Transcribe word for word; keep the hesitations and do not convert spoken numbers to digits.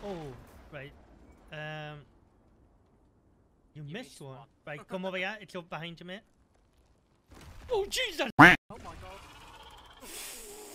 Oh, right. Um, you, You missed, missed one. one. Right, come over here. It's up behind you, mate. Oh, Jesus! Oh my god.